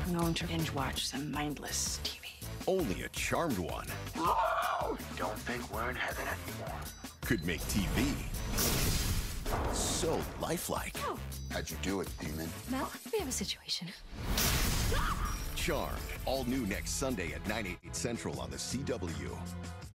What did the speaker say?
I'm going to binge watch some mindless TV. Only a charmed one Don't think we're in heaven anymore. could make TV so lifelike. How'd you do it, demon? Mel, we have a situation. Charmed, all new next Sunday at 9, 8 Central on the CW.